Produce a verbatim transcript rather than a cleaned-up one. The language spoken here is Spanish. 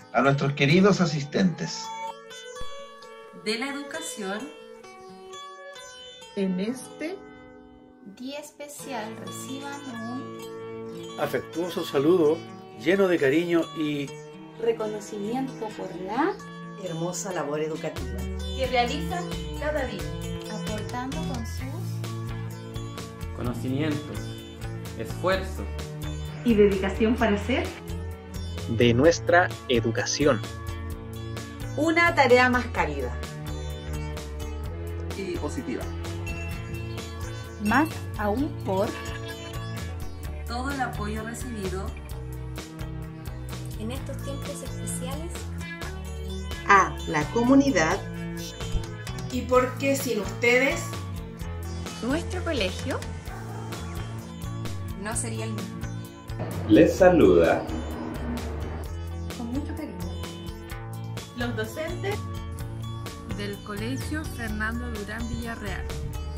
a nuestros queridos asistentes de la educación en este día especial reciban un afectuoso saludo lleno de cariño y reconocimiento por la hermosa labor educativa que realizan cada día, aportando con sus conocimientos, esfuerzo y dedicación para hacer de nuestra educación una tarea más cálida y positiva. Más aún por todo el apoyo recibido en estos tiempos especiales a la comunidad y porque sin ustedes nuestro colegio no sería el mismo. Les saluda con mucho cariño los docentes del Colegio Fernando Durán Villarreal.